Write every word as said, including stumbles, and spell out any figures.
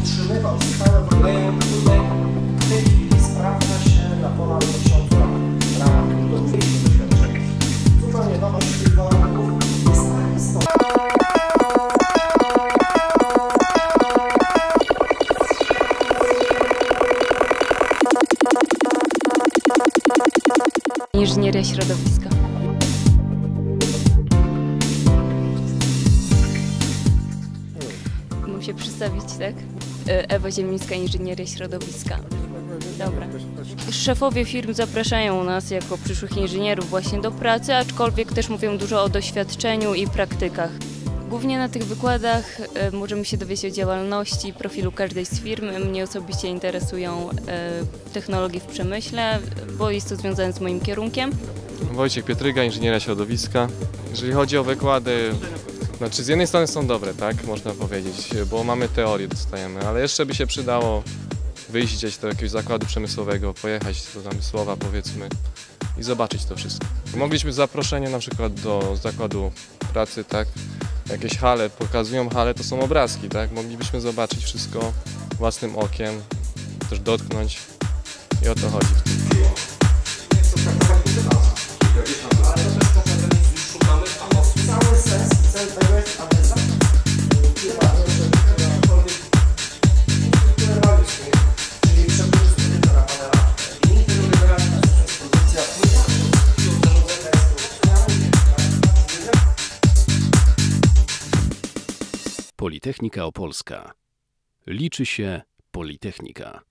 utrzymywał stałe wojny, które w tej chwili sprawdza się na ponad tysiąc lat w ramach trudownych doświadczeń. Zupełnie nowość tych warunków jest tak istotna. Inżynieria środowiska. Mam się przedstawić, tak? Ewa Ziemińska, Inżynieria środowiska. Dobra. Szefowie firm zapraszają nas jako przyszłych inżynierów właśnie do pracy, aczkolwiek też mówią dużo o doświadczeniu i praktykach. Głównie na tych wykładach e, możemy się dowiedzieć o działalności, profilu każdej z firm. Mnie osobiście interesują e, technologie w przemyśle, bo jest to związane z moim kierunkiem. Wojciech Pietryga, Inżynieria środowiska. Jeżeli chodzi o wykłady, znaczy z jednej strony są dobre, tak, można powiedzieć, bo mamy teorię, dostajemy, ale jeszcze by się przydało wyjść gdzieś do jakiegoś zakładu przemysłowego, pojechać do Namysłowa, powiedzmy, i zobaczyć to wszystko. Mogliśmy zaproszenie na przykład do zakładu pracy, tak, jakieś hale, pokazują hale, to są obrazki, tak, moglibyśmy zobaczyć wszystko własnym okiem, też dotknąć i o to chodzi w tym. Cały sens, cel tego jest, aby czyli przepływ na panelach. Linii tego wybrania ekspozycja Politechnika Opolska. Liczy się Politechnika.